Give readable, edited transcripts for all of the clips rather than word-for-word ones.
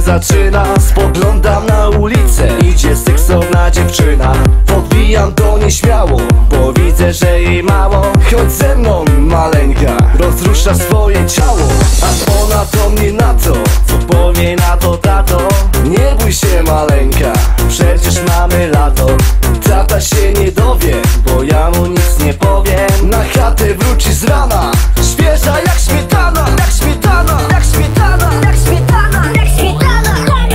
zaczyna. Spoglądam na ulicę, idzie seksowna dziewczyna. Podbijam do niej śmiało, bo widzę, że jej mało. Chodź ze mną, maleńka, rozrusza swoje ciało. A ona do mnie na to, co powie na to tato? Nie bój się, maleńka, przecież mamy lato. Tata się nie dowie, bo ja mu nic nie powiem. Na chatę wróci z rana, świeża jak śmietana, jak śmietana, jak śmietana, jak śmietana, jak śmietana.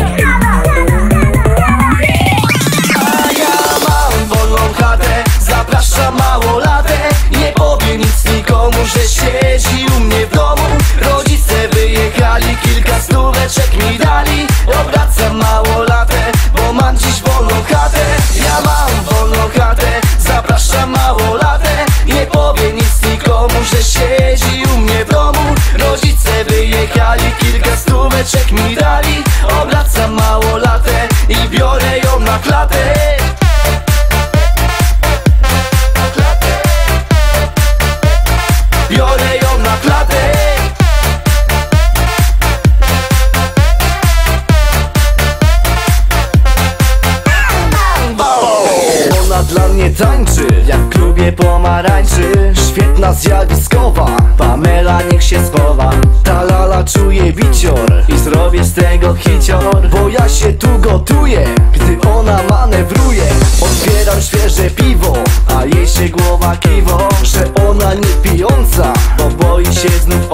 A ja mam wolną chatę, zapraszam małolatę. Nie powie nic nikomu, że siedzi u mnie w domu. Rodzice wyjechali, kilka stóweczek mi dali. Obracam małolatę, bo mam dziś wolną chatę. Ja mam wolną chatę, zapraszam małolatę. Nie powie nic nikomu, że siedzi u mnie w domu. Rodzice wyjechali, kilka stóweczek mi dali. Obracam małolatę i biorę ją na klatę. Biorę ją na klatę. Ona dla mnie tańczy, jak w klubie pomarańczy. Świetna, zjawiskowa, Pamela niech się schowa. Ta lala czuje wicior i zrobię z tego hicior. Bo ja się tu gotuję, gdy ona manewruje. Otwieram świeże piwo, a jej się głowa kiwo, że ona nie pijąca, bo boi się znów